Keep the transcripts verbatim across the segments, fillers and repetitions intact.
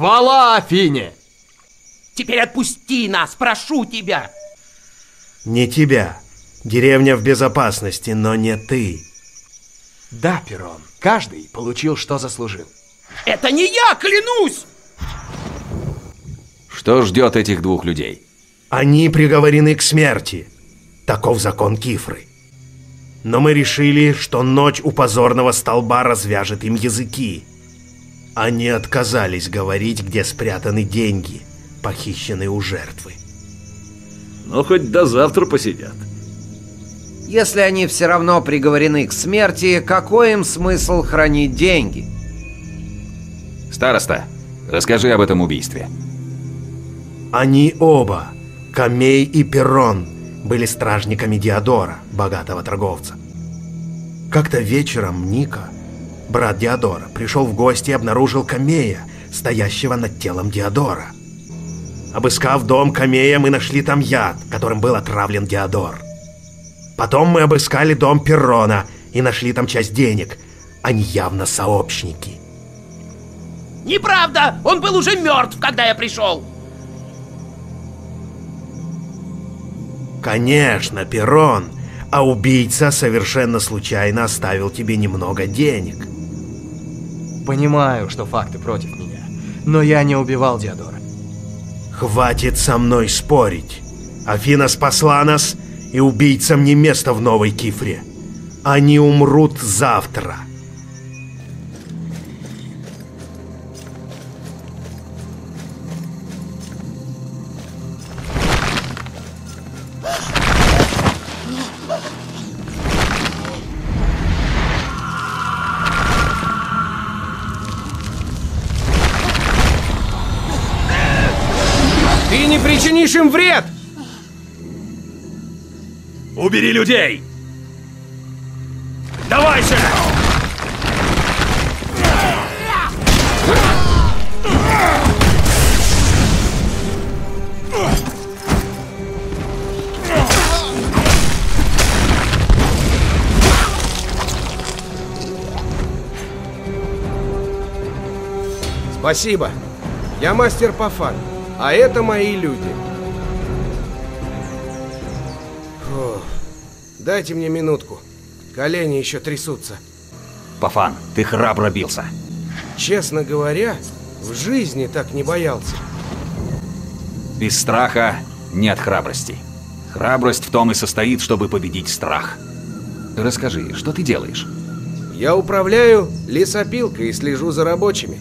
Хвала Афине! Теперь отпусти нас, прошу тебя! Не тебя. Деревня в безопасности, но не ты. Да, Перрон, каждый получил, что заслужил. Это не я, клянусь! Что ждет этих двух людей? Они приговорены к смерти. Таков закон Кифры. Но мы решили, что ночь у позорного столба развяжет им языки. Они отказались говорить, где спрятаны деньги, похищенные у жертвы. Ну, хоть до завтра посидят. Если они все равно приговорены к смерти, какой им смысл хранить деньги? Староста, расскажи об этом убийстве. Они оба, Камей и Перрон, были стражниками Диодора, богатого торговца. Как-то вечером Ника, брат Диодора, пришел в гости и обнаружил Камея, стоящего над телом Диодора. Обыскав дом Камея, мы нашли там яд, которым был отравлен Диодор. Потом мы обыскали дом Перрона и нашли там часть денег. Они явно сообщники. Неправда! Он был уже мертв, когда я пришел! Конечно, Перрон, а убийца совершенно случайно оставил тебе немного денег. Понимаю, что факты против меня, но я не убивал Диодора. Хватит со мной спорить. Афина спасла нас, и убийцам не место в Новой Кифре. Они умрут завтра. Ты не причинишь им вред! Убери людей! Давай же! Спасибо. Я мастер Пафан, а это мои люди. Фух. Дайте мне минутку. Колени еще трясутся. Пафан, ты храбро бился. Честно говоря, в жизни так не боялся. Без страха нет храбрости. Храбрость в том и состоит, чтобы победить страх. Расскажи, что ты делаешь? Я управляю лесопилкой и слежу за рабочими.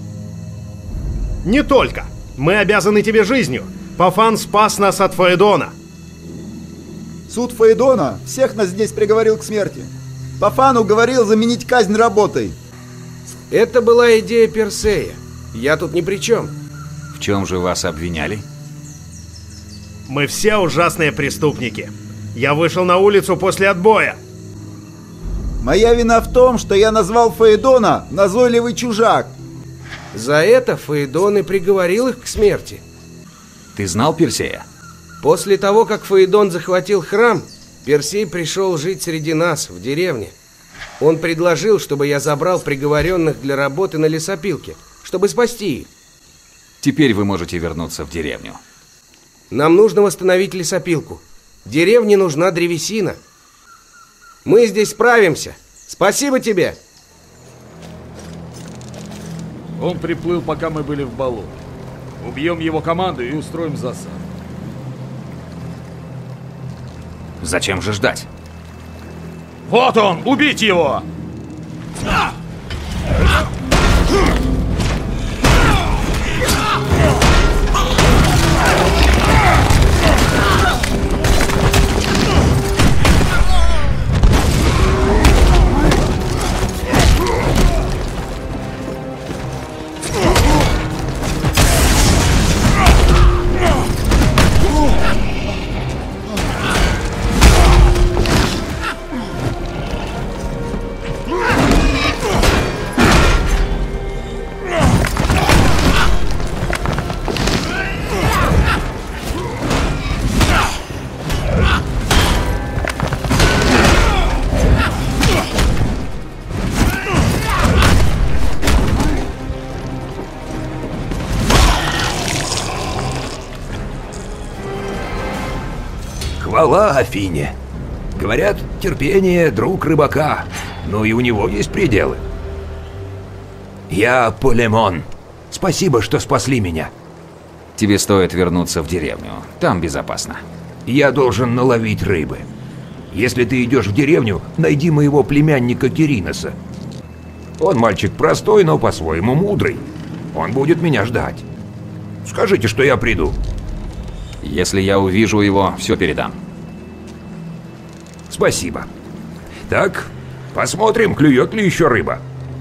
Не только. Мы обязаны тебе жизнью. Пафан спас нас от Фаэдона. Суд Фаэдона всех нас здесь приговорил к смерти. Пафан уговорил заменить казнь работой. Это была идея Персея. Я тут ни при чем. В чем же вас обвиняли? Мы все ужасные преступники. Я вышел на улицу после отбоя. Моя вина в том, что я назвал Фаэдона назойливый чужак. За это Фаэдон и приговорил их к смерти. Ты знал Персея? После того, как Фаэдон захватил храм, Персей пришел жить среди нас, в деревне. Он предложил, чтобы я забрал приговоренных для работы на лесопилке, чтобы спасти их. Теперь вы можете вернуться в деревню. Нам нужно восстановить лесопилку. Деревне нужна древесина. Мы здесь справимся. Спасибо тебе. Он приплыл, пока мы были в болоте. Убьем его команду и устроим засаду. Зачем же ждать? Вот он! Убить его! Хвала Афине. Говорят, терпение — друг рыбака, но и у него есть пределы. Я Полемон. Спасибо, что спасли меня. Тебе стоит вернуться в деревню. Там безопасно. Я должен наловить рыбы. Если ты идешь в деревню, найди моего племянника Кириноса. Он мальчик простой, но по-своему мудрый. Он будет меня ждать. Скажите, что я приду. Если я увижу его, все передам. Спасибо. Так, посмотрим, клюет ли еще рыба.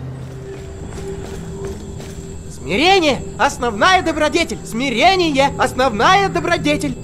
Смирение – основная добродетель. Смирение – основная добродетель.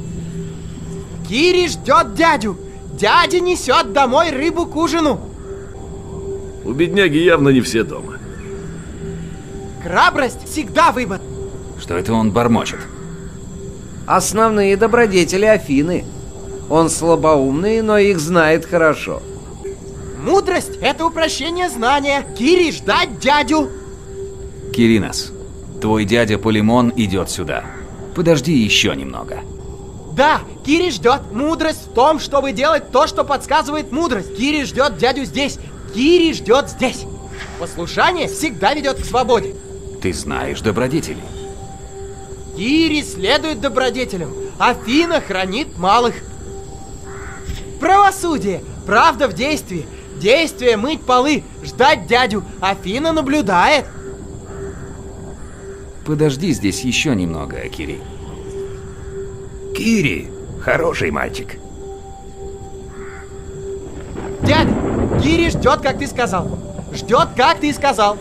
Кири ждет дядю. Дядя несет домой рыбу к ужину. У бедняги явно не все дома. Храбрость всегда выбор. Что это он бормочет? Основные добродетели Афины. Он слабоумный, но их знает хорошо. Мудрость – это упрощение знания. Кири ждать дядю. Киринос, твой дядя Полемон идет сюда. Подожди еще немного. Да, Кири ждет. Мудрость в том, чтобы делать то, что подсказывает мудрость. Кири ждет дядю здесь. Кири ждет здесь. Послушание всегда ведет к свободе. Ты знаешь добродетели. Кири следует добродетелям. Афина хранит малых. Правосудие. Правда в действии. Действие мыть полы. Ждать дядю. Афина наблюдает. Подожди здесь еще немного, Кири. Кири, хороший мальчик. Дядя, Кири ждет, как ты сказал. Ждет, как ты сказал.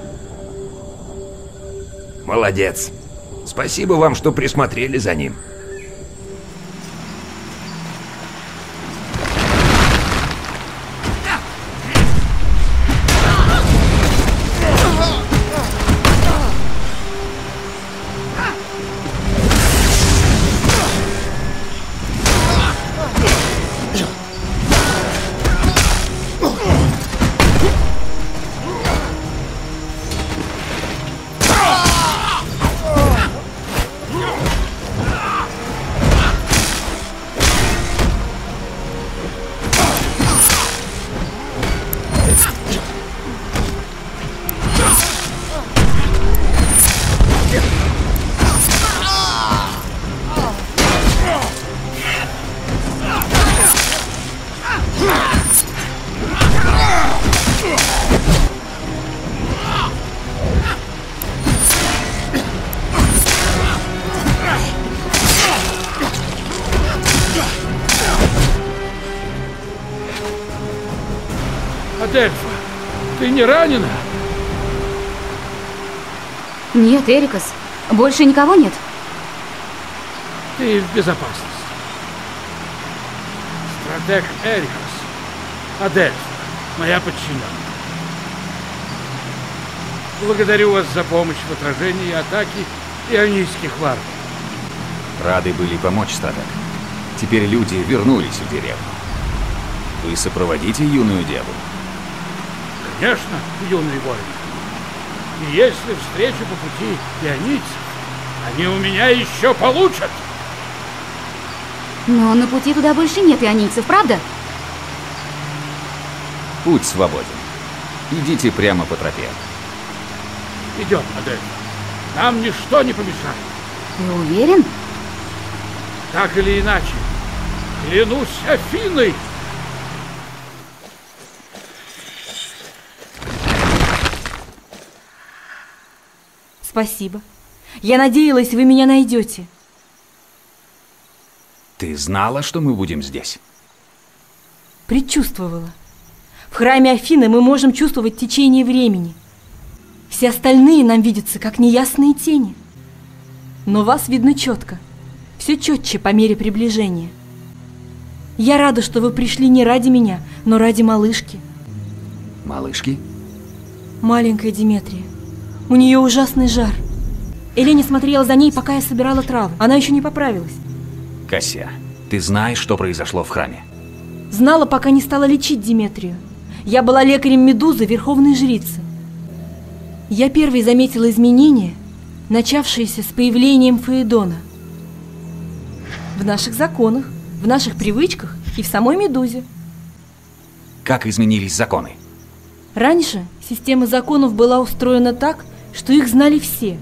Молодец. Спасибо вам, что присмотрели за ним. Адельфа, ты не ранена? Нет, Эрикос. Больше никого нет? Ты в безопасности. Стратег Эрикос. Адельфа, моя подчиненная. Благодарю вас за помощь в отражении атаки ионийских варваров. Рады были помочь, стратег. Теперь люди вернулись в деревню. Вы сопроводите юную деву? Конечно, юный воин. И если встречу по пути ионийцев, они у меня еще получат. Но на пути туда больше нет ионийцев, правда? Путь свободен. Идите прямо по тропе. Идем, Адель. Нам ничто не помешает. Ты уверен? Так или иначе, клянусь Афиной. Спасибо. Я надеялась, вы меня найдете. Ты знала, что мы будем здесь? Предчувствовала. В храме Афины мы можем чувствовать течение времени. Все остальные нам видятся, как неясные тени. Но вас видно четко. Все четче по мере приближения. Я рада, что вы пришли не ради меня, но ради малышки. Малышки? Маленькая Диметрия. У нее ужасный жар. Эленя смотрела за ней, пока я собирала травы. Она еще не поправилась. Кассия, ты знаешь, что произошло в храме? Знала, пока не стала лечить Диметрию. Я была лекарем Медузы, верховной жрицы. Я первой заметила изменения, начавшиеся с появлением Фаэдона. В наших законах в наших привычках и в самой Медузе. Как изменились законы? Раньше система законов была устроена так, что их знали все.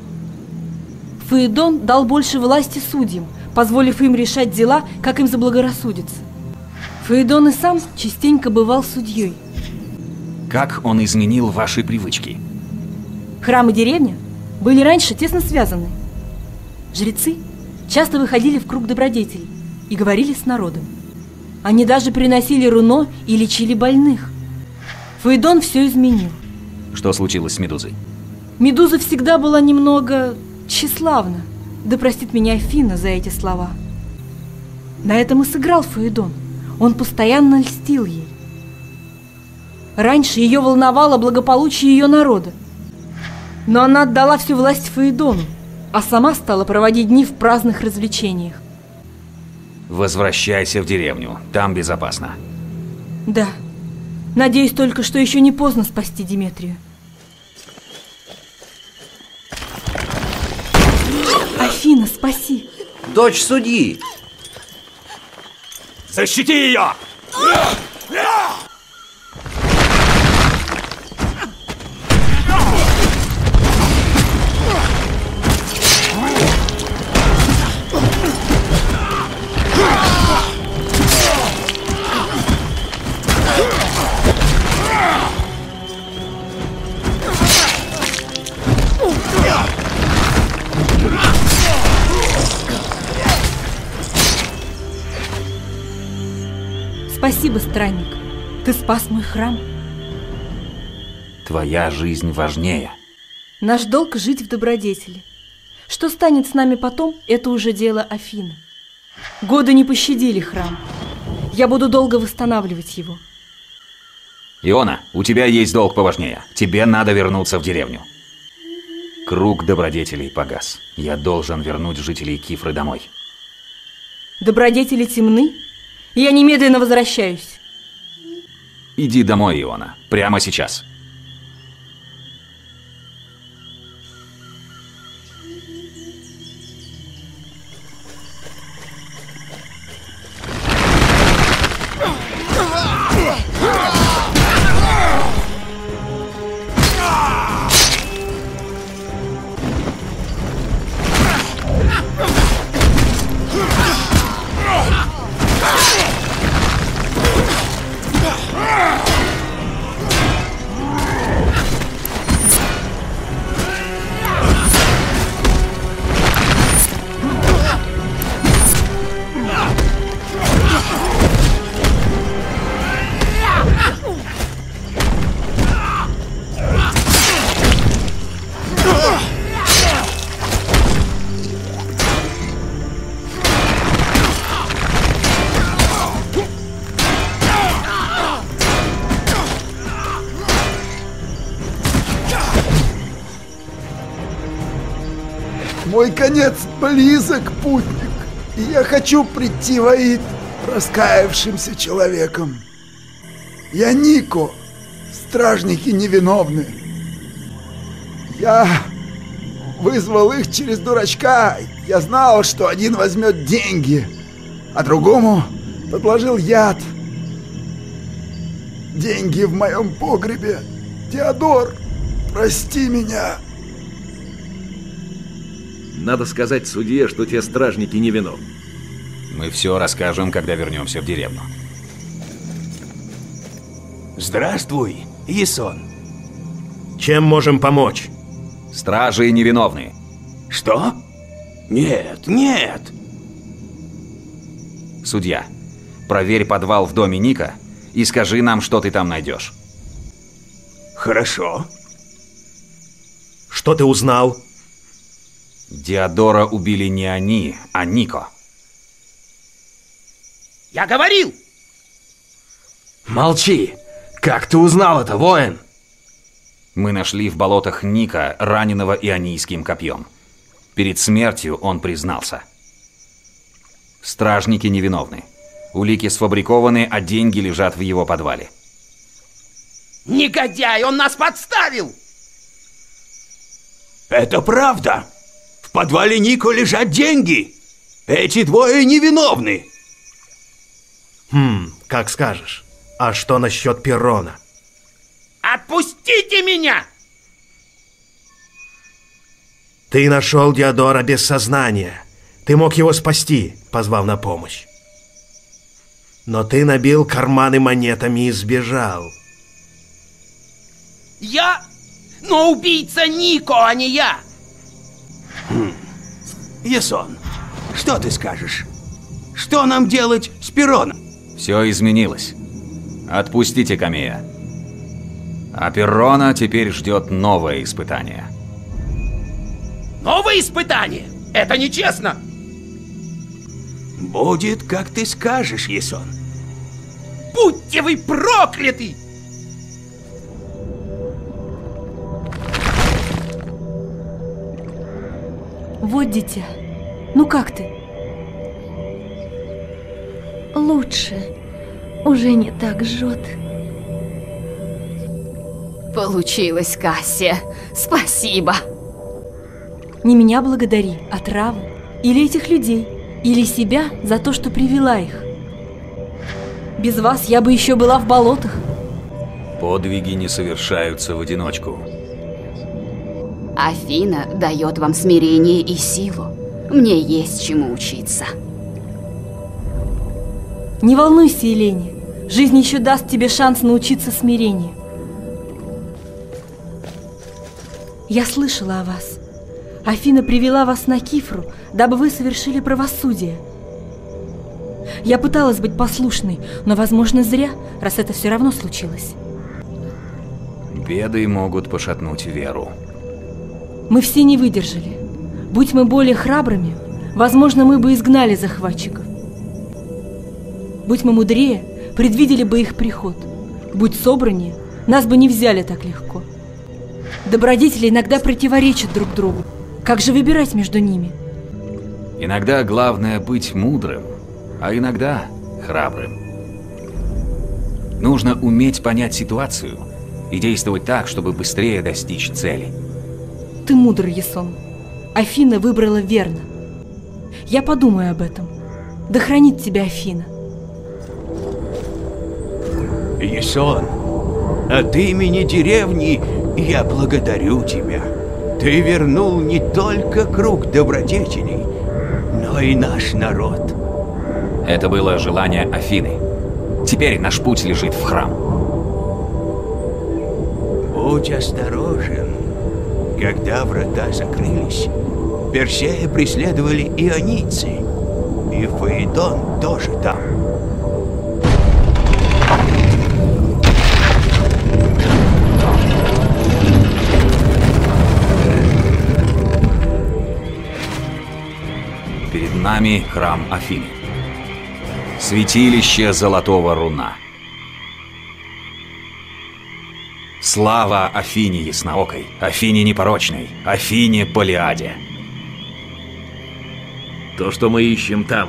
Фаэдон дал больше власти судьям, позволив им решать дела, как им заблагорассудится. Фаэдон и сам частенько бывал судьей. Как он изменил ваши привычки? Храм и деревня были раньше тесно связаны. Жрецы часто выходили в круг добродетелей и говорили с народом. Они даже приносили руно и лечили больных. Фаэдон все изменил. Что случилось с Медузой? Медуза всегда была немного тщеславна. Да простит меня Афина за эти слова. На этом и сыграл Фаэдон. Он постоянно льстил ей. Раньше ее волновало благополучие ее народа. Но она отдала всю власть Фаэдону, а сама стала проводить дни в праздных развлечениях. Возвращайся в деревню, там безопасно. Да. Надеюсь только, что еще не поздно спасти Диметрию. Афина, спаси! Дочь судьи! Защити ее! Спасибо, странник. Ты спас мой храм. Твоя жизнь важнее. Наш долг — жить в добродетели. Что станет с нами потом, это уже дело Афины. Годы не пощадили храм. Я буду долго восстанавливать его. Иона, у тебя есть долг поважнее. Тебе надо вернуться в деревню. Круг добродетелей погас. Я должен вернуть жителей Кифры домой. Добродетели темны? Я немедленно возвращаюсь. Иди домой, Иона. Прямо сейчас. Мой конец близок, путник, и я хочу прийти в Аид раскаявшимся человеком. Я Нико, стражники невиновны. Я вызвал их через дурачка. Я знал, что один возьмет деньги, а другому подложил яд. Деньги в моем погребе. Теодор, прости меня. Надо сказать судье, что те стражники невиновны. Мы все расскажем, когда вернемся в деревню. Здравствуй, Исон. Чем можем помочь? Стражи невиновны. Что? Нет, нет. Судья, проверь подвал в доме Ника и скажи нам, что ты там найдешь. Хорошо. Что ты узнал? Диодора убили не они, а Нико. Я говорил! Молчи! Как ты узнал это, воин? Мы нашли в болотах Ника, раненого ионийским копьем. Перед смертью он признался. Стражники невиновны. Улики сфабрикованы, а деньги лежат в его подвале. Негодяй, он нас подставил! Это правда! В подвале Нико лежат деньги! Эти двое невиновны! Хм, как скажешь. А что насчет Перрона? Отпустите меня! Ты нашел Диодора без сознания. Ты мог его спасти, позвав на помощь. Но ты набил карманы монетами и сбежал. Я? Но убийца Нико, а не я! Хм. Ясон, что ты скажешь? Что нам делать с Перроном? Все изменилось. Отпустите Камея. А Перрона теперь ждет новое испытание. Новое испытание? Это нечестно! Будет, как ты скажешь, Ясон. Будьте вы прокляты! Вот, дитя. Ну как ты? Лучше. Уже не так жжет. Получилось, Кассия. Спасибо. Не меня благодари, а травы. Или этих людей. Или себя за то, что привела их. Без вас я бы еще была в болотах. Подвиги не совершаются в одиночку. Афина дает вам смирение и силу. Мне есть чему учиться. Не волнуйся, Елене. Жизнь еще даст тебе шанс научиться смирению. Я слышала о вас. Афина привела вас на Кифру, дабы вы совершили правосудие. Я пыталась быть послушной, но, возможно, зря, раз это все равно случилось. Беды могут пошатнуть веру. Мы все не выдержали. Будь мы более храбрыми, возможно, мы бы изгнали захватчиков. Будь мы мудрее, предвидели бы их приход. Будь собраннее, нас бы не взяли так легко. Добродетели иногда противоречат друг другу. Как же выбирать между ними? Иногда главное быть мудрым, а иногда храбрым. Нужно уметь понять ситуацию и действовать так, чтобы быстрее достичь цели. Ты мудр, Ясон. Афина выбрала верно. Я подумаю об этом. Да хранит тебя Афина. Ясон, от имени деревни я благодарю тебя. Ты вернул не только круг добродетелей, но и наш народ. Это было желание Афины. Теперь наш путь лежит в храм. Будь осторожен. Когда врата закрылись, Персея преследовали ионийцы, и Фаэдон тоже там. Перед нами храм Афины. Святилище Золотого Руна. Слава Афине Ясноокой, Афине Непорочной, Афине Полиаде. То, что мы ищем там.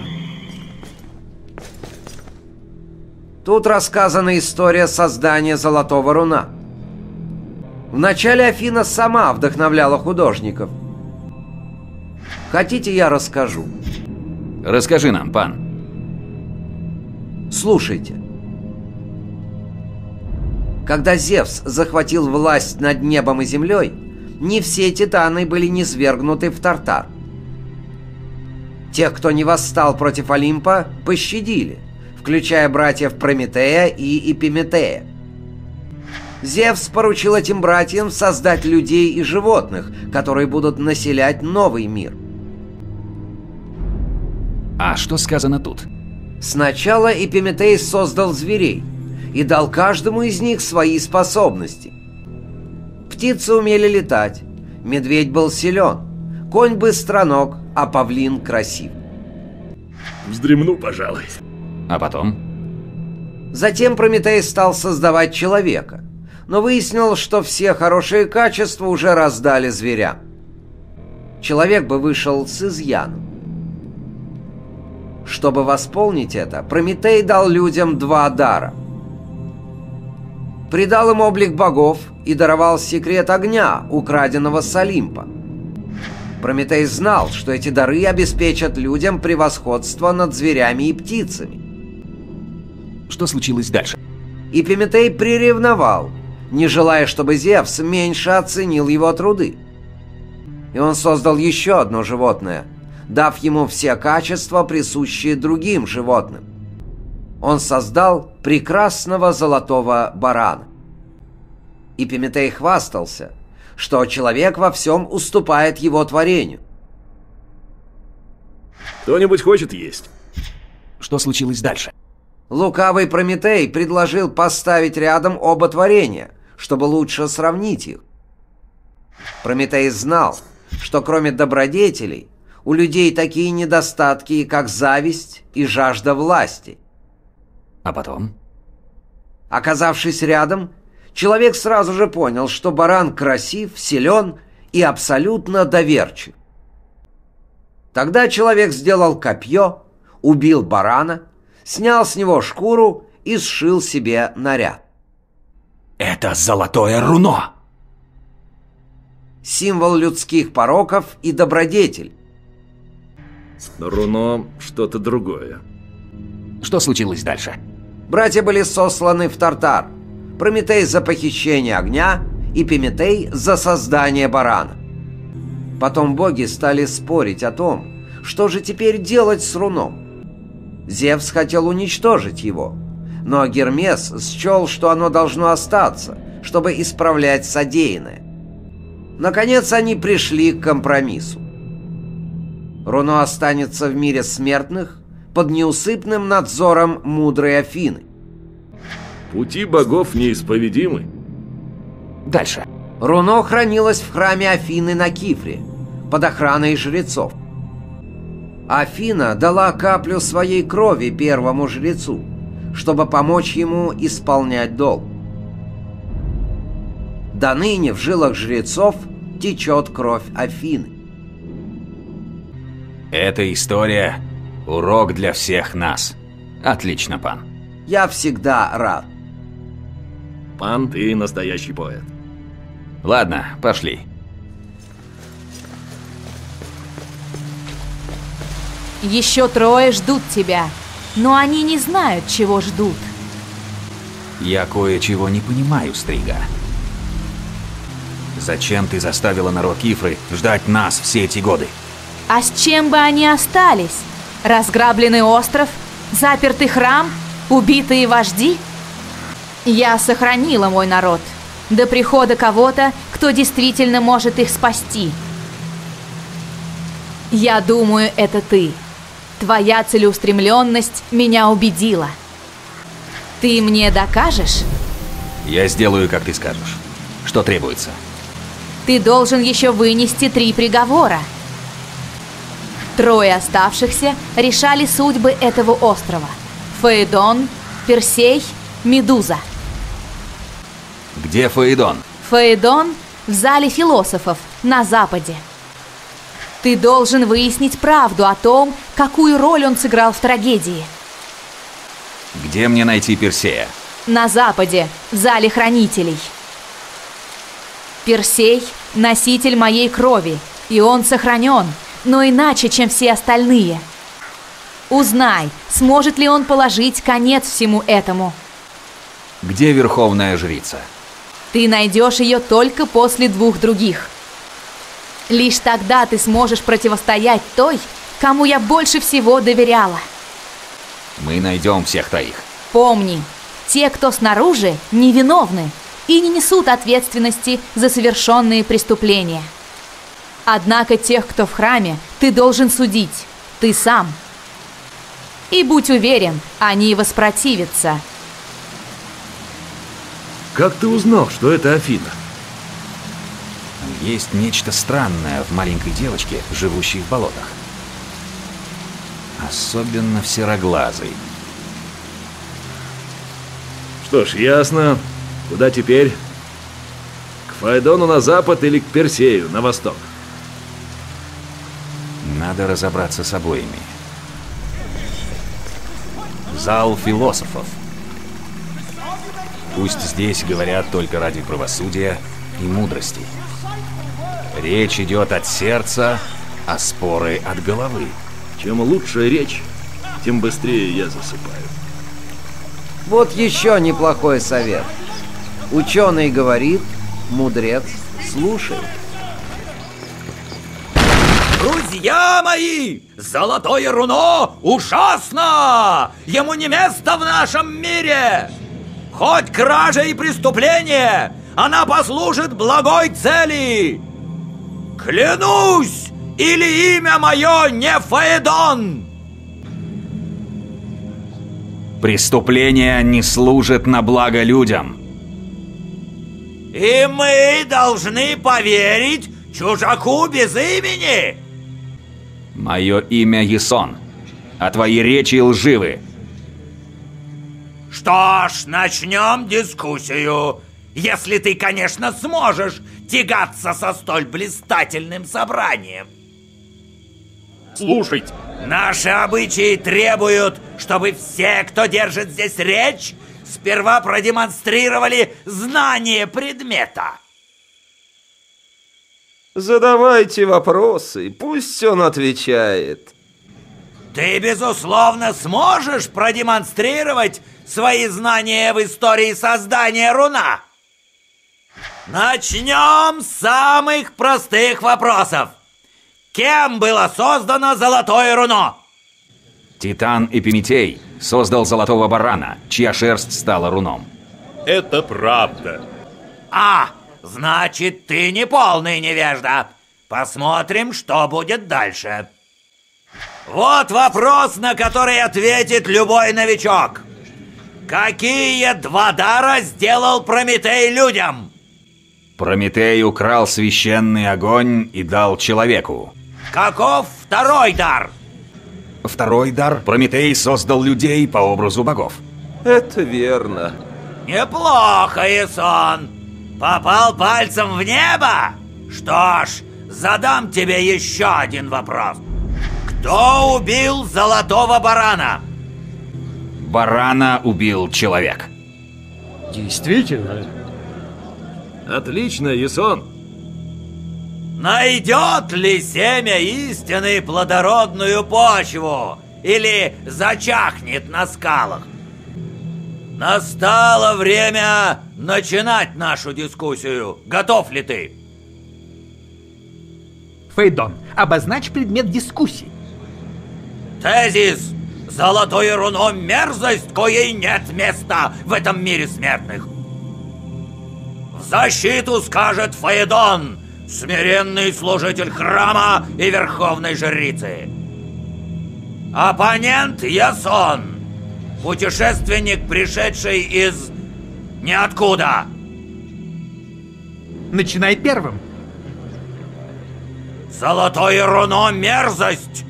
Тут рассказана история создания Золотого Руна. Вначале Афина сама вдохновляла художников. Хотите, я расскажу? Расскажи нам, пан. Слушайте. Когда Зевс захватил власть над небом и землей, не все титаны были низвергнуты в Тартар. Тех, кто не восстал против Олимпа, пощадили, включая братьев Прометея и Эпиметея. Зевс поручил этим братьям создать людей и животных, которые будут населять новый мир. А что сказано тут? Сначала Эпиметей создал зверей и дал каждому из них свои способности. Птицы умели летать, медведь был силен, конь быстроног, а павлин красив. Вздремну, пожалуй. А потом? Затем Прометей стал создавать человека, но выяснил, что все хорошие качества уже раздали зверям. Человек бы вышел с изъяном. Чтобы восполнить это, Прометей дал людям два дара. Придал им облик богов и даровал секрет огня, украденного с Олимпа. Прометей знал, что эти дары обеспечат людям превосходство над зверями и птицами. Что случилось дальше? Эпиметей приревновал, не желая, чтобы Зевс меньше оценил его труды. И он создал еще одно животное, дав ему все качества, присущие другим животным. Он создал прекрасного золотого барана. Эпиметей хвастался, что человек во всем уступает его творению. Кто-нибудь хочет есть? Что случилось дальше? Лукавый Прометей предложил поставить рядом оба творения, чтобы лучше сравнить их. Прометей знал, что кроме добродетелей у людей такие недостатки, как зависть и жажда власти. А потом? Оказавшись рядом, человек сразу же понял, что баран красив, силен и абсолютно доверчив. Тогда человек сделал копье, убил барана, снял с него шкуру и сшил себе наряд. Это золотое руно! Символ людских пороков и добродетель. Руно что-то другое. Что случилось дальше? Братья были сосланы в Тартар. Прометей за похищение огня, Эпиметей за создание барана. Потом боги стали спорить о том, что же теперь делать с руном. Зевс хотел уничтожить его, но Гермес счел, что оно должно остаться, чтобы исправлять содеянное. Наконец они пришли к компромиссу. Руно останется в мире смертных под неусыпным надзором мудрой Афины. Пути богов неисповедимы. Дальше. Руно хранилось в храме Афины на Кифре, под охраной жрецов. Афина дала каплю своей крови первому жрецу, чтобы помочь ему исполнять долг. До ныне в жилах жрецов течет кровь Афины. Эта история – урок для всех нас. Отлично, пан. Я всегда рад. Пан, ты настоящий поэт. Ладно, пошли. Еще трое ждут тебя, но они не знают, чего ждут. Я кое-чего не понимаю, Стрига. Зачем ты заставила народ Кифры ждать нас все эти годы? А с чем бы они остались? Разграбленный остров? Запертый храм? Убитые вожди? Я сохранила мой народ до прихода кого-то, кто действительно может их спасти. Я думаю, это ты. Твоя целеустремленность меня убедила. Ты мне докажешь? Я сделаю, как ты скажешь. Что требуется? Ты должен еще вынести три приговора. Трое оставшихся решали судьбы этого острова. Фаэдон, Персей, Медуза. Где Фаэдон? Фаэдон в зале философов на западе. Ты должен выяснить правду о том, какую роль он сыграл в трагедии. Где мне найти Персея? На западе, в зале хранителей. Персей – носитель моей крови, и он сохранен, но иначе, чем все остальные. Узнай, сможет ли он положить конец всему этому. Где верховная жрица? Ты найдешь ее только после двух других. Лишь тогда ты сможешь противостоять той, кому я больше всего доверяла. Мы найдем всех троих. Помни, те, кто снаружи, невиновны и не несут ответственности за совершенные преступления. Однако тех, кто в храме, ты должен судить, ты сам. И будь уверен, они воспротивятся. Как ты узнал, что это Афина? Есть нечто странное в маленькой девочке, живущей в болотах. Особенно в сероглазой. Что ж, ясно. Куда теперь? К Фаэдону на запад или к Персею на восток? Надо разобраться с обоими. Зал философов. Пусть здесь говорят только ради правосудия и мудрости. Речь идет от сердца, а споры от головы. Чем лучше речь, тем быстрее я засыпаю. Вот еще неплохой совет. Ученый говорит, мудрец слушает. Друзья мои, золотое руно ужасно! Ему не место в нашем мире! Хоть кража и преступление, она послужит благой цели! Клянусь, или имя мое не Фаэдон! Преступление не служит на благо людям. И мы должны поверить чужаку без имени? Мое имя Ясон, а твои речи лживы. Что ж, начнем дискуссию. Если ты, конечно, сможешь тягаться со столь блистательным собранием. Слушайте. Наши обычаи требуют, чтобы все, кто держит здесь речь, сперва продемонстрировали знание предмета. Задавайте вопросы, пусть он отвечает. Ты, безусловно, сможешь продемонстрировать свои знания в истории создания руна. Начнем с самых простых вопросов. Кем было создано золотое руно? Титан Эпиметей создал золотого барана, чья шерсть стала руном. Это правда. А, значит, ты не полный невежда. Посмотрим, что будет дальше. Вот вопрос, на который ответит любой новичок. Какие два дара сделал Прометей людям? Прометей украл священный огонь и дал человеку. Каков второй дар? Второй дар Прометей создал людей по образу богов. Это верно. Неплохо, Ясон. Попал пальцем в небо? Что ж, задам тебе еще один вопрос. Кто убил золотого барана? Барана убил человек. Действительно. Отлично, Ясон. Найдет ли семя истины плодородную почву? Или зачахнет на скалах? Настало время начинать нашу дискуссию. Готов ли ты? Фаэдон, обозначь предмет дискуссии. Тезис. Золотое руно — мерзость, коей нет места в этом мире смертных. В защиту скажет Фаэдон, смиренный служитель храма и верховной жрицы. Оппонент Ясон, путешественник, пришедший из ниоткуда. Начинай первым. Золотое руно — мерзость.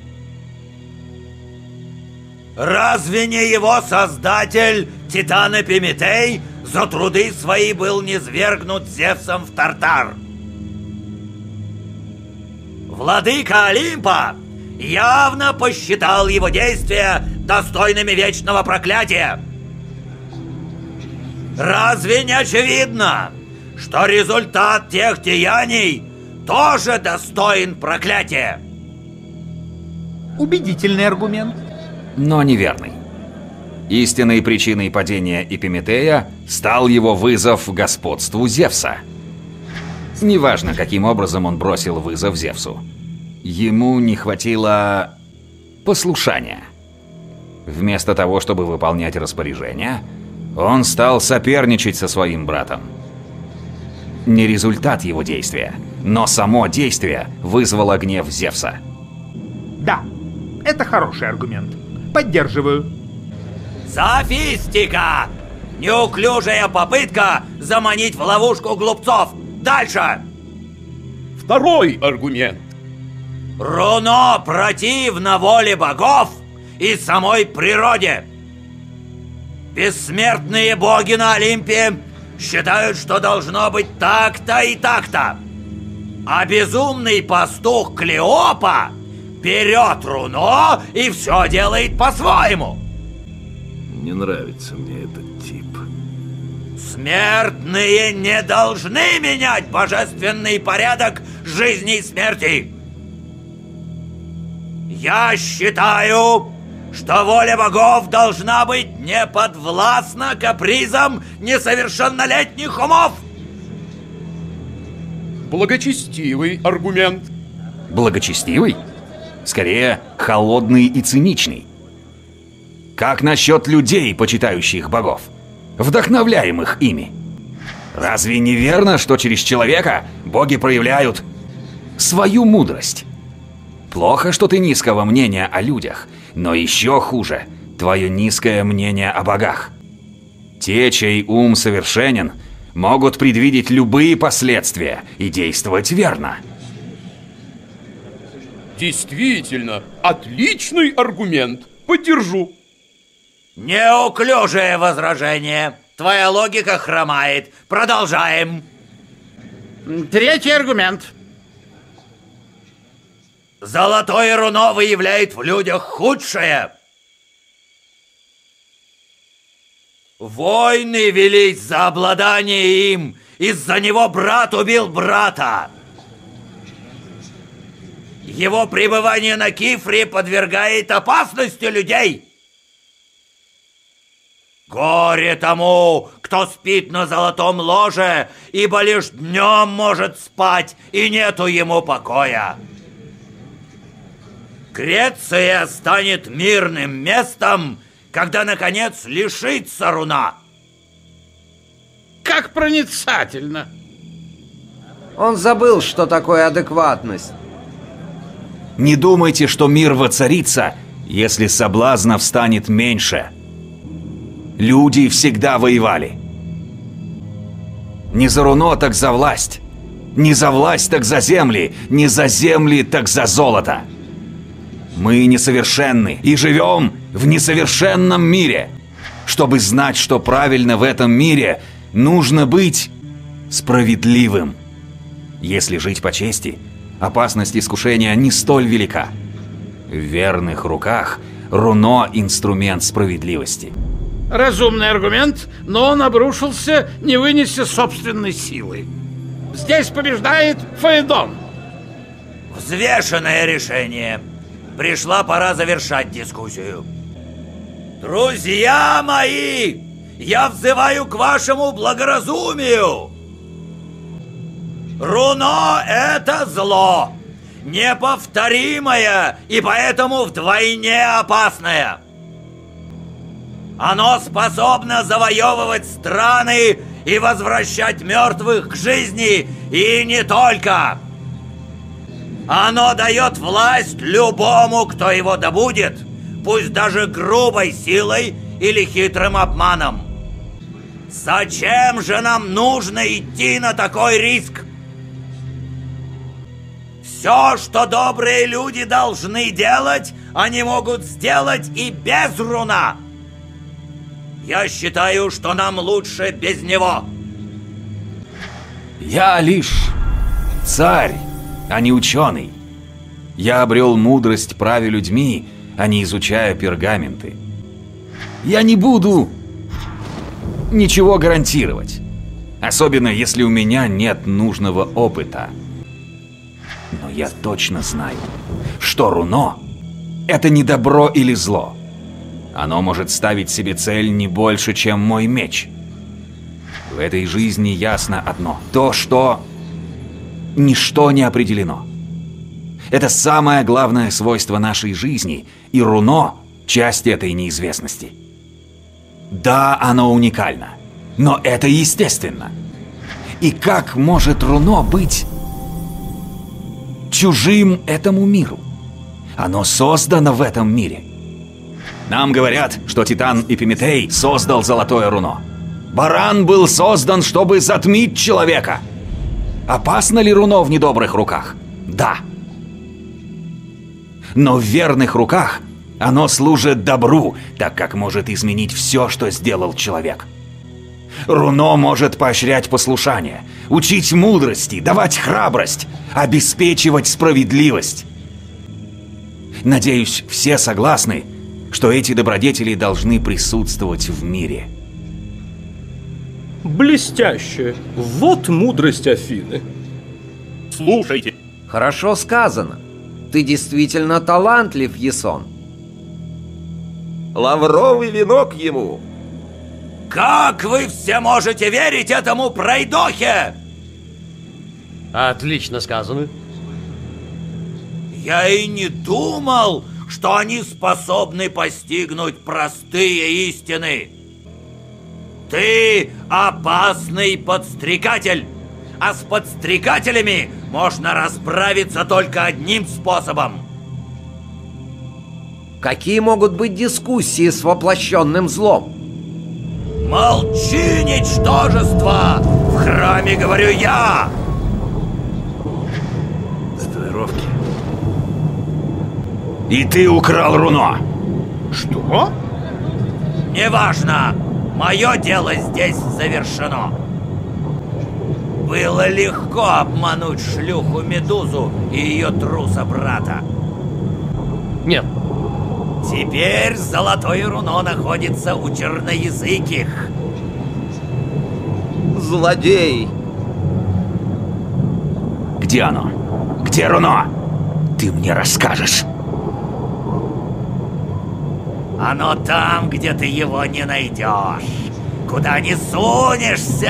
Разве не его создатель, Титан Эпиметей, за труды свои был низвергнут Зевсом в Тартар? Владыка Олимпа явно посчитал его действия достойными вечного проклятия. Разве не очевидно, что результат тех деяний тоже достоин проклятия? Убедительный аргумент. Но неверный. Истинной причиной падения Эпиметея стал его вызов господству Зевса. Неважно, каким образом он бросил вызов Зевсу. Ему не хватило послушания. Вместо того, чтобы выполнять распоряжения, он стал соперничать со своим братом. Не результат его действия, но само действие вызвало гнев Зевса. Да, это хороший аргумент. Поддерживаю. Софистика! Неуклюжая попытка заманить в ловушку глупцов. Дальше! Второй аргумент. Руно противно воле богов и самой природе. Бессмертные боги на Олимпе считают, что должно быть так-то и так-то. А безумный пастух Клеопа берет руно и все делает по-своему. Не нравится мне этот тип. Смертные не должны менять божественный порядок жизни и смерти. Я считаю, что воля богов должна быть не подвластна капризам несовершеннолетних умов. Благочестивый аргумент. Благочестивый? Скорее, холодный и циничный. Как насчет людей, почитающих богов, вдохновляемых ими? Разве не верно, что через человека боги проявляют свою мудрость? Плохо, что ты низкого мнения о людях, но еще хуже – твое низкое мнение о богах. Те, чей ум совершенен, могут предвидеть любые последствия и действовать верно. Действительно, отличный аргумент. Поддержу. Неуклюжее возражение. Твоя логика хромает. Продолжаем. Третий аргумент. Золотое руно выявляет в людях худшее. Войны велись за обладание им. Из-за него брат убил брата. Его пребывание на Кифре подвергает опасности людей. Горе тому, кто спит на золотом ложе, ибо лишь днем может спать, и нету ему покоя. Греция станет мирным местом, когда, наконец, лишится руна. Как проницательно. Он забыл, что такое адекватность. Не думайте, что мир воцарится, если соблазнов станет меньше. Люди всегда воевали. Не за руно, так за власть. Не за власть, так за земли. Не за земли, так за золото. Мы несовершенны и живем в несовершенном мире. Чтобы знать, что правильно в этом мире, нужно быть справедливым. Если жить по чести, опасность искушения не столь велика. В верных руках руно – инструмент справедливости. Разумный аргумент, но он обрушился, не вынеся собственной силы. Здесь побеждает Фаэдон. Взвешенное решение. Пришла пора завершать дискуссию. Друзья мои, я взываю к вашему благоразумию. Руно – это зло, неповторимое и поэтому вдвойне опасное. Оно способно завоевывать страны и возвращать мертвых к жизни, и не только. Оно дает власть любому, кто его добудет, пусть даже грубой силой или хитрым обманом. Зачем же нам нужно идти на такой риск? Все, что добрые люди должны делать, они могут сделать и без руна. Я считаю, что нам лучше без него. Я лишь царь, а не ученый. Я обрел мудрость правя людьми, а не изучая пергаменты. Я не буду ничего гарантировать, особенно если у меня нет нужного опыта. Но я точно знаю, что руно – это не добро или зло. Оно может ставить себе цель не больше, чем мой меч. В этой жизни ясно одно – то, что ничто не определено. Это самое главное свойство нашей жизни, и руно – часть этой неизвестности. Да, оно уникально, но это естественно. И как может руно быть чужим этому миру? Оно создано в этом мире. Нам говорят, что Титан Эпиметей создал золотое руно. Баран был создан, чтобы затмить человека. Опасно ли руно в недобрых руках? Да. Но в верных руках оно служит добру, так как может изменить все, что сделал человек. Руно может поощрять послушание, учить мудрости, давать храбрость, обеспечивать справедливость. Надеюсь, все согласны, что эти добродетели должны присутствовать в мире. Блестяще. Вот мудрость Афины. Слушайте. Хорошо сказано. Ты действительно талантлив, Ясон. Лавровый венок ему. Как вы все можете верить этому пройдохе? Отлично сказано. Я и не думал, что они способны постигнуть простые истины. Ты опасный подстрекатель, а с подстрекателями можно расправиться только одним способом. Какие могут быть дискуссии с воплощенным злом? Молчи, ничтожество! В храме говорю я! Татуировки. И ты украл руно! Что? Неважно! Мое дело здесь завершено. Было легко обмануть шлюху Медузу и ее труса-брата. Нет. Теперь золотое руно находится у черноязыких. Злодей! Где оно? Где руно? Ты мне расскажешь. Оно там, где ты его не найдешь. Куда не сунешься.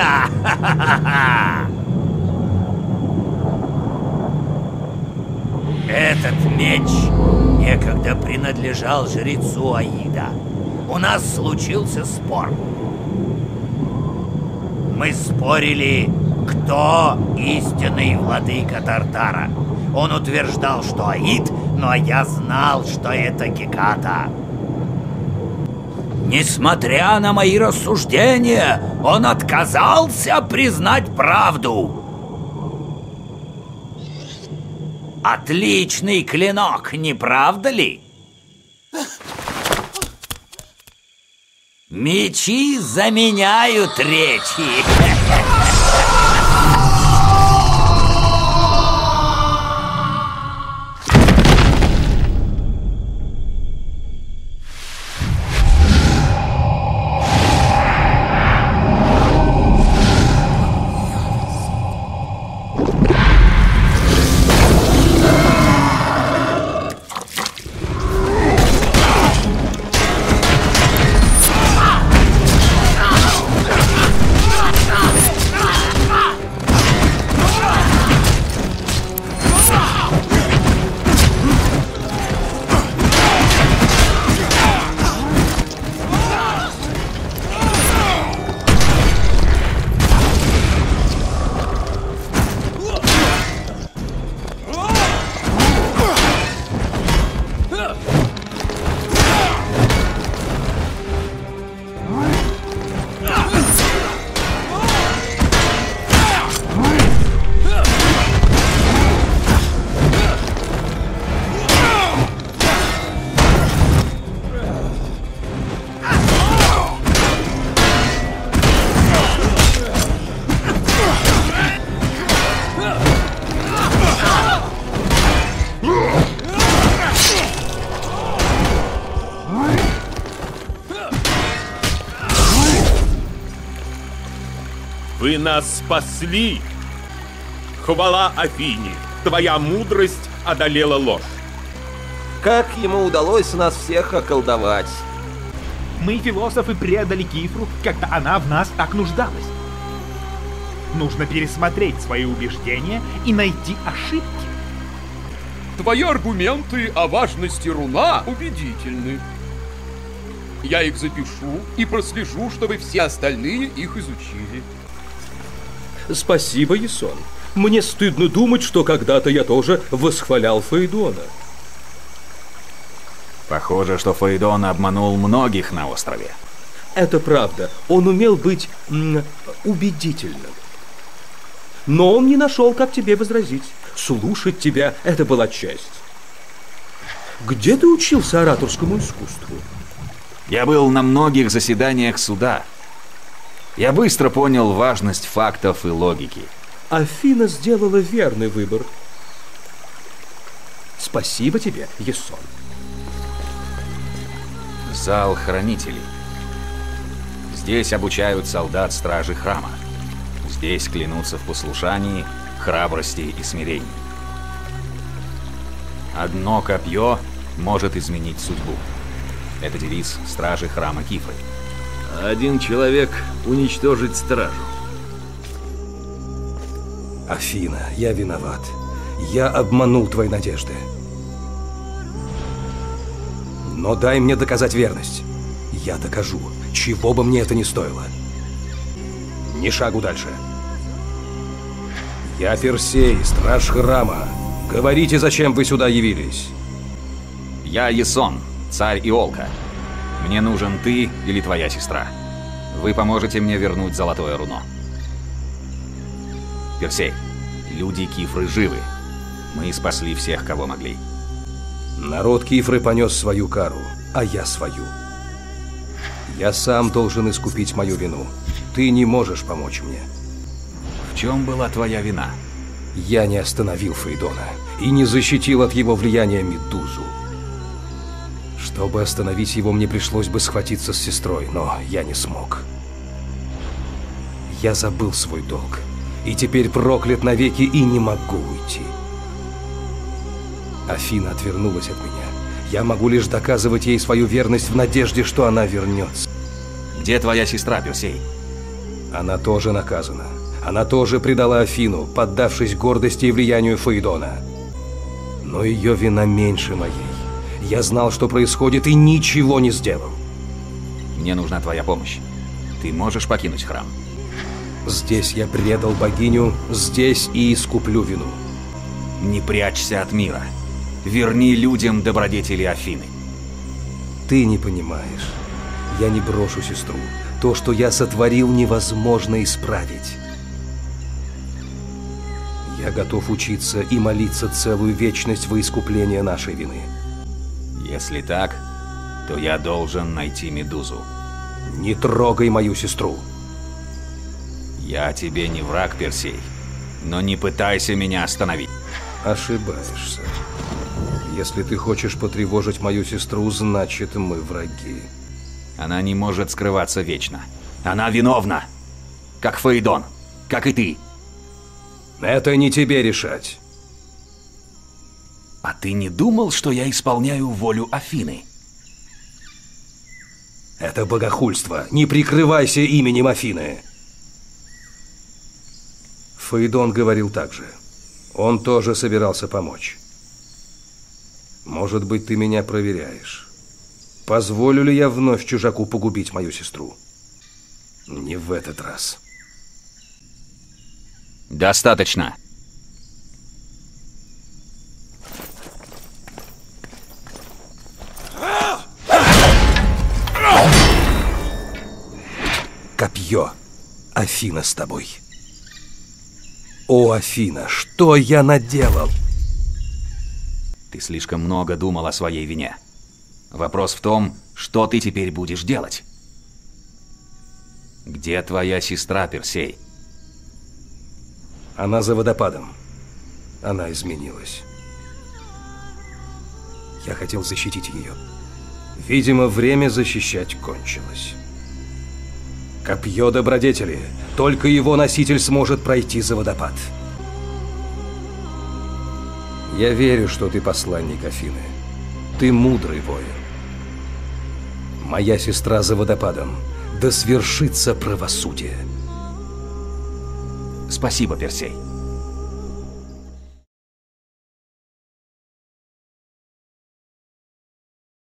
Этот меч некогда принадлежал жрецу Аида. У нас случился спор. Мы спорили, кто истинный владыка Тартара. Он утверждал, что Аид, но я знал, что это Геката. Несмотря на мои рассуждения, он отказался признать правду. Отличный клинок, не правда ли? Мечи заменяют речи. Вы нас спасли! Хвала Афине! Твоя мудрость одолела ложь. Как ему удалось нас всех околдовать? Мы, философы, предали Кифру, когда она в нас так нуждалась. Нужно пересмотреть свои убеждения и найти ошибки. Твои аргументы о важности руна убедительны. Я их запишу и прослежу, чтобы все остальные их изучили. Спасибо, Ясон. Мне стыдно думать, что когда-то я тоже восхвалял Фаэдона. Похоже, что Фаэдон обманул многих на острове. Это правда. Он умел быть м, убедительным. Но он не нашел, как тебе возразить. Слушать тебя — это была честь. Где ты учился ораторскому искусству? Я был на многих заседаниях суда. Я быстро понял важность фактов и логики. Афина сделала верный выбор. Спасибо тебе, Ясон. Зал хранителей. Здесь обучают солдат стражи храма. Здесь клянутся в послушании, храбрости и смирении. Одно копье может изменить судьбу. Это девиз стражи храма Кифры. Один человек уничтожить стражу. Афина, я виноват. Я обманул твои надежды. Но дай мне доказать верность. Я докажу, чего бы мне это ни стоило. Ни шагу дальше. Я Персей, страж храма. Говорите, зачем вы сюда явились? Я Ясон, царь Иолка. Мне нужен ты или твоя сестра. Вы поможете мне вернуть золотое руно. Персей, люди Кифры живы. Мы спасли всех, кого могли. Народ Кифры понес свою кару, а я свою. Я сам должен искупить мою вину. Ты не можешь помочь мне. В чем была твоя вина? Я не остановил Фейдона и не защитил от его влияния Медузу. Чтобы остановить его, мне пришлось бы схватиться с сестрой, но я не смог. Я забыл свой долг, и теперь проклят навеки и не могу уйти. Афина отвернулась от меня. Я могу лишь доказывать ей свою верность в надежде, что она вернется. Где твоя сестра, Персей? Она тоже наказана. Она тоже предала Афину, поддавшись гордости и влиянию Фейдона. Но ее вина меньше моей. Я знал, что происходит, и ничего не сделал. Мне нужна твоя помощь. Ты можешь покинуть храм? Здесь я предал богиню, здесь и искуплю вину. Не прячься от мира. Верни людям добродетели Афины. Ты не понимаешь. Я не брошу сестру. То, что я сотворил, невозможно исправить. Я готов учиться и молиться целую вечность во искупление нашей вины. Если так, то я должен найти Медузу. Не трогай мою сестру. Я тебе не враг, Персей, но не пытайся меня остановить. Ошибаешься. Если ты хочешь потревожить мою сестру, значит, мы враги. Она не может скрываться вечно. Она виновна. Как Фейдон, как и ты. Это не тебе решать. А ты не думал, что я исполняю волю Афины? Это богохульство. Не прикрывайся именем Афины. Фейдон говорил так же. Он тоже собирался помочь. Может быть, ты меня проверяешь. Позволю ли я вновь чужаку погубить мою сестру? Не в этот раз. Достаточно. Копье. Афина с тобой. О, Афина, что я наделал? Ты слишком много думал о своей вине. Вопрос в том, что ты теперь будешь делать. Где твоя сестра, Персей? Она за водопадом. Она изменилась. Я хотел защитить ее. Видимо, время защищать кончилось. Копье добродетели. Только его носитель сможет пройти за водопад. Я верю, что ты посланник Афины. Ты мудрый воин. Моя сестра за водопадом. Да свершится правосудие. Спасибо, Персей.